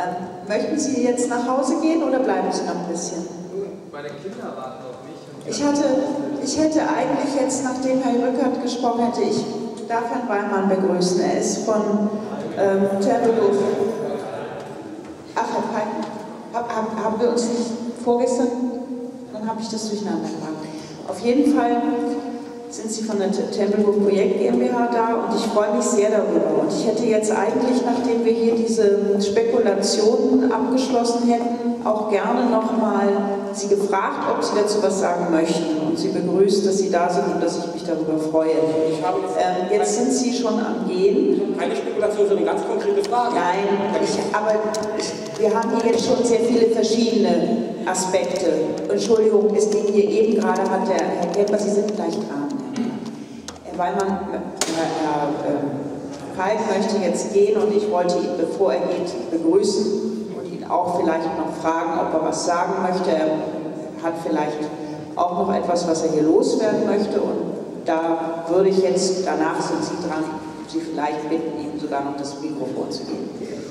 Möchten Sie jetzt nach Hause gehen oder bleiben Sie noch ein bisschen? Meine Kinder warten auf mich. Ich hätte eigentlich jetzt, nachdem Herr Rückert gesprochen hätte, ich darf Herrn Weinmann begrüßen. Er ist von Tempelhof. Ach, Herr Pein, haben wir uns nicht vorgestern? Dann habe ich das durcheinander gebracht. Auf jeden Fall sind Sie von der Tempelhof Projekt GmbH da und ich freue mich sehr darüber. Und ich hätte jetzt eigentlich, nachdem wir hier diese Spekulationen abgeschlossen hätten, auch gerne nochmal Sie gefragt, ob Sie dazu was sagen möchten und Sie begrüßt, dass Sie da sind und dass ich mich darüber freue. Jetzt sind Sie schon am Gehen. Keine Spekulation, sondern eine ganz konkrete Frage. Nein, wir haben hier jetzt schon sehr viele verschiedene Aspekte. Entschuldigung, es ging hier eben gerade, hat der Herr Kemper, Sie sind gleich dran. Herr Weinmann, Herr Pein möchte jetzt gehen und ich wollte ihn, bevor er geht, begrüßen und ihn auch vielleicht noch fragen, ob er was sagen möchte. Er hat vielleicht auch noch etwas, was er hier loswerden möchte und da würde ich jetzt, danach sind Sie dran, Sie vielleicht bitten, ihm sogar noch das Mikrofon zu geben.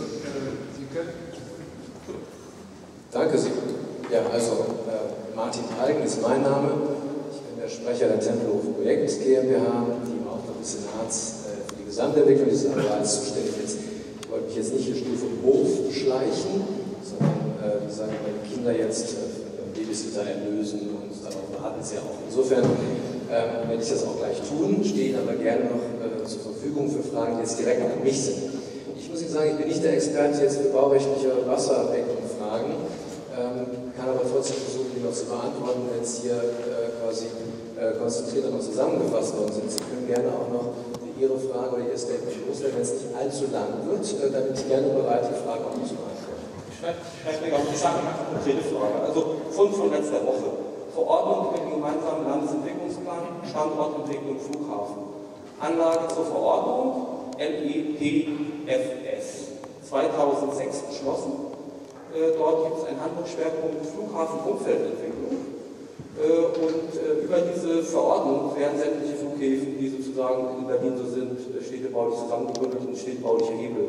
Danke, Sie. Ja, also Martin Eigen ist mein Name. Ich bin der Sprecher der Tempelhof Projekt GmbH, die im Auftrag des Senats für die Gesamtentwicklung dieses Areals zuständig ist. Ich wollte mich jetzt nicht hier Stufe Hof schleichen, sondern, wie sagen meine Kinder jetzt, Babysitter erlösen und darauf warten sie auch. Insofern werde ich das auch gleich tun, stehe aber gerne noch zur Verfügung für Fragen, die jetzt direkt an mich sind. Ich muss Ihnen sagen, ich bin nicht der Experte jetzt für baurechtliche Wasserbeckenfragen, kann aber trotzdem versuchen, die noch zu beantworten, wenn es hier quasi konzentriert noch zusammengefasst worden sind. Sie können gerne auch noch Ihre Frage oder Ihr Statement loswerden, wenn es nicht allzu lang wird, dann bin ich gerne bereit, die Frage auch zu beantworten. Ich sage mal eine konkrete Frage. Also von letzter Woche. Verordnung mit dem gemeinsamen Landesentwicklungsplan, Standortentwicklung Flughafen. Anlage zur Verordnung, LEPFS, 2006 beschlossen. Dort gibt es einen Handlungsschwerpunkt Flughafen-Umfeldentwicklung. Über diese Verordnung werden sämtliche Flughäfen, die sozusagen in Berlin so sind, städtebaulich zusammengegründet und städtebauliche Hebel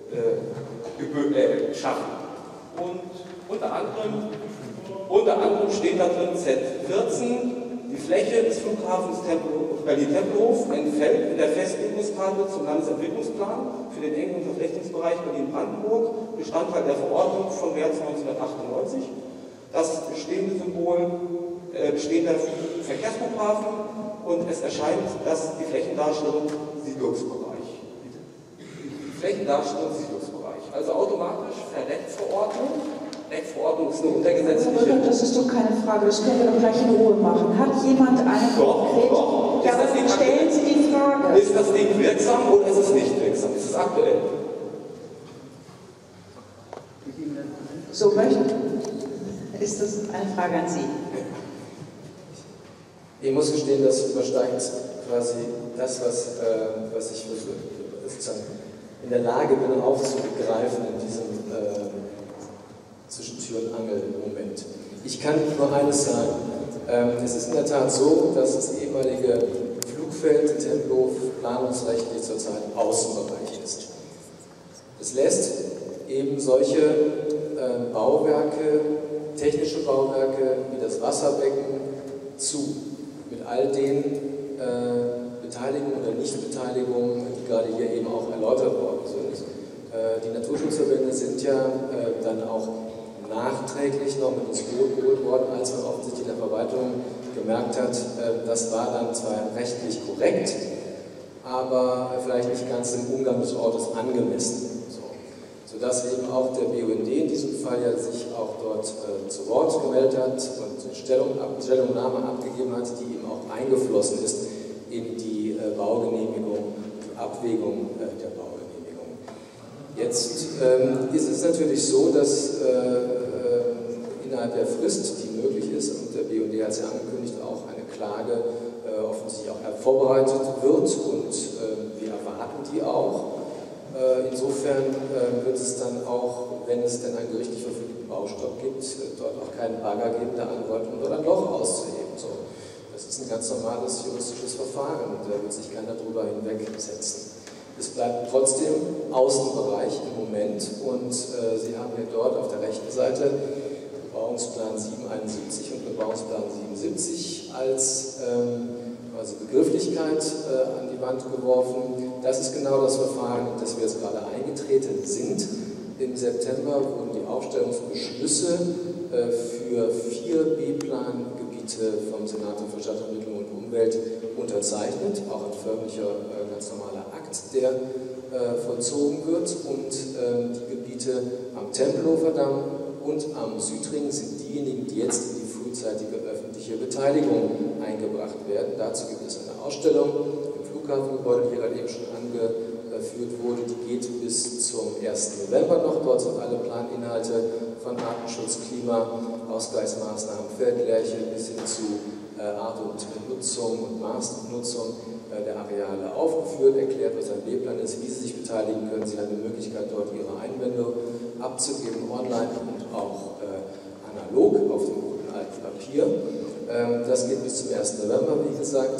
schaffen. Und unter anderem steht da drin Z14, die Fläche des Flughafens Berlin-Tempelhof entfällt in der Festlegungskarte zum Landesentwicklungsplan für den engen Verflechtungsbereich Berlin-Brandenburg, Bestandteil der Verordnung von März 1998. Das bestehende Symbol, bestehender Verkehrsflughafen und es erscheint, dass die Flächendarstellung Siedlungsbereich. Die Flächendarstellung Siedlungsbereich. Also automatisch Verrechtsverordnung. Rechtsverordnung ist eine untergesetzliche. Das ist doch keine Frage, das können wir doch gleich in Ruhe machen. Hat jemand eine konkrete? Ja, aber stellen Sie die Frage. Ist das Ding wirksam oder ist es nicht wirksam? Ist es aktuell? So ist das eine Frage an Sie. Ich muss gestehen, das übersteigt quasi das, was ich sozusagen in der Lage bin, aufzugreifen in diesem zwischen Tür und Angel Moment. Ich kann nur eines sagen. Es ist in der Tat so, dass das ehemalige Flugfeld Tempelhof planungsrechtlich zurzeit Außenbereich ist. Es lässt eben solche Bauwerke, technische Bauwerke wie das Wasserbecken zu, mit all den Beteiligungen oder Nichtbeteiligungen, die gerade hier eben auch erläutert worden sind. Die Naturschutzverbände sind ja dann auch nachträglich noch mit ins Boot geholt worden, als man offensichtlich in der Verwaltung gemerkt hat, das war dann zwar rechtlich korrekt, aber vielleicht nicht ganz im Umgang des Ortes angemessen. Sodass eben auch der BUND in diesem Fall ja sich auch dort zu Wort gemeldet hat und Stellungnahme abgegeben hat, die eben auch eingeflossen ist in die Baugenehmigung, die Abwägung der Baugenehmigung. Jetzt ist es natürlich so, dass innerhalb der Frist, die möglich ist, und der BUND hat es ja angekündigt, auch eine Klage offensichtlich auch vorbereitet wird und wir erwarten die auch. Insofern wird es dann auch, wenn es denn einen gerichtlich verfügten Baustopp gibt, dort auch keinen Bagger geben, der anordnet, um dort ein Loch auszuheben. So. Das ist ein ganz normales juristisches Verfahren und da wird sich keiner drüber hinwegsetzen. Es bleibt trotzdem Außenbereich im Moment und Sie haben hier dort auf der rechten Seite Bebauungsplan 771 und Bebauungsplan 77 als Begrifflichkeit an die Wand geworfen. Das ist genau das Verfahren, in das wir jetzt gerade eingetreten sind. Im September wurden die Aufstellungsbeschlüsse für 4 B-Plan-Gebiete vom Senat für Stadtentwicklung und Umwelt unterzeichnet, auch ein förmlicher, ganz normaler Akt, der vollzogen wird. Und die Gebiete am Tempelhofer Damm und am Südring sind diejenigen, die jetzt in die frühzeitige öffentliche Beteiligung eingebracht werden. Dazu gibt es eine Ausstellung im Flughafengebäude, die gerade eben schon angeführt wurde. Die geht bis zum 1. November noch. Dort sind alle Planinhalte von Artenschutz, Klima, Ausgleichsmaßnahmen, Feldlärche bis hin zu Art und Nutzung und Maßnutzung der Areale aufgeführt, erklärt, was ein B-Plan ist, wie Sie sich beteiligen können. Sie haben die Möglichkeit, dort Ihre Einwände abzugeben, online und auch analog auf dem guten alten Papier. Das geht bis zum 1. November, wie gesagt.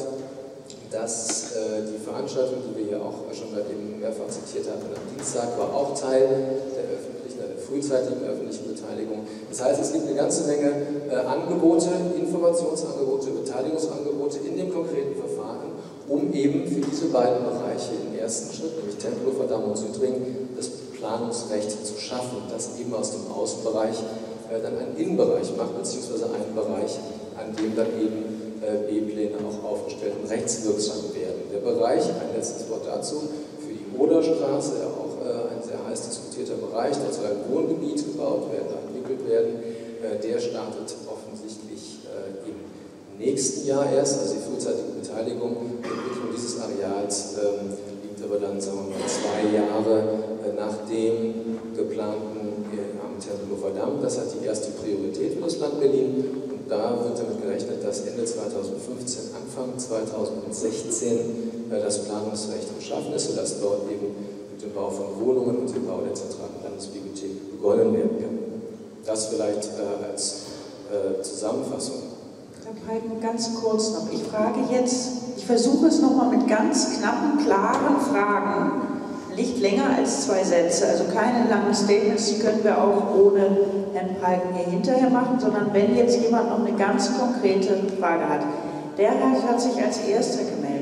Die Veranstaltung, die wir hier auch schon eben mehrfach zitiert haben, am Dienstag, war auch Teil der frühzeitigen öffentlichen Beteiligung. Das heißt, es gibt eine ganze Menge Angebote, Informationsangebote, Beteiligungsangebote in dem konkreten Verfahren, um eben für diese beiden Bereiche im ersten Schritt, nämlich Tempelhofer Damm und Südring, das Planungsrecht zu schaffen, das eben aus dem Außenbereich dann einen Innenbereich macht, beziehungsweise einen Bereich, an dem dann eben B-Pläne auch aufgestellt und rechtswirksam werden. Der Bereich, ein letztes Wort dazu, für die Oderstraße, auch ein sehr heiß diskutierter Bereich, da soll ein Wohngebiet gebaut werden, entwickelt werden, der startet offensichtlich im nächsten Jahr erst, also die frühzeitige Beteiligung. Die Entwicklung dieses Areals liegt aber dann, sagen wir mal, 2 Jahre nach dem geplanten am Tempelhofer Damm. Das hat die erste Priorität für das Land Berlin. Da wird damit gerechnet, dass Ende 2015, Anfang 2016 das Planungsrecht geschaffen ist, sodass dort eben mit dem Bau von Wohnungen und dem Bau der zentralen Landesbibliothek begonnen werden kann. Das vielleicht als Zusammenfassung. Herr Peiken, ganz kurz noch. Ich frage jetzt, ich versuche es nochmal mit ganz knappen, klaren Fragen. Nicht länger als 2 Sätze, also keine langen Statements, die können wir auch ohne Herrn Peiken hier hinterher machen, sondern wenn jetzt jemand noch eine ganz konkrete Frage hat. Der Herr hat sich als Erster gemeldet.